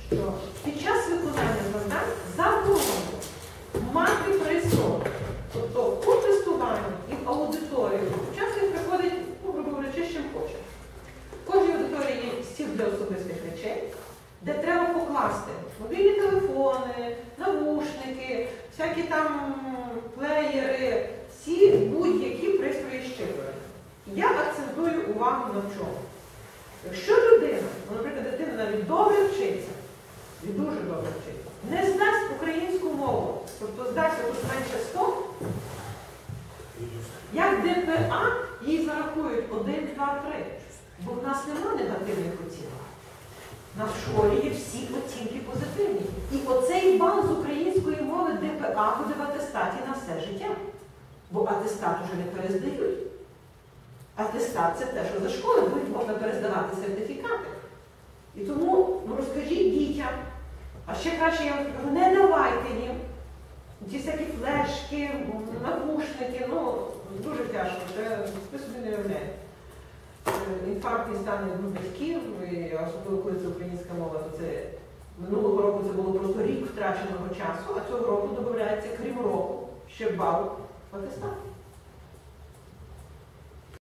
що під час виконання завдань заборонено мати при собі. Тобто у тестуванні і в аудиторії учасник приходить, грубо говорячи, з чим хоче. В кожній аудиторії є стіл для особистих речей, де треба покласти мобільні телефони, навушники, всякі там плеєри, всі будь-які пристрої щитування. Я акцентую увагу на чому. Якщо людина, наприклад, дитина навіть добре вчиться, і дуже добре вчиться, не здасть українську мову, тобто здасть тут менше 100, як ДПА їй зарахують 1, 2, 3. Бо в нас немає негативних оцінок. У нас в школі є всі оцінки позитивні. І оцей бал з української мови ДПА буде в атестаті на все життя. Бо атестат уже не перездають. Атестат – це те, що за школи можна перездавати сертифікати. І тому розкажіть дітям, а ще краще я вам кажу, не давайте їм ці всякі флешки, навушники, дуже тяжко, ви собі не уявляєте. Інфарктні стани батьків, і особливо коли це українська мова, то це минулого року це було просто рік втраченого часу, а цього року додається, крім року, ще бал в атестат.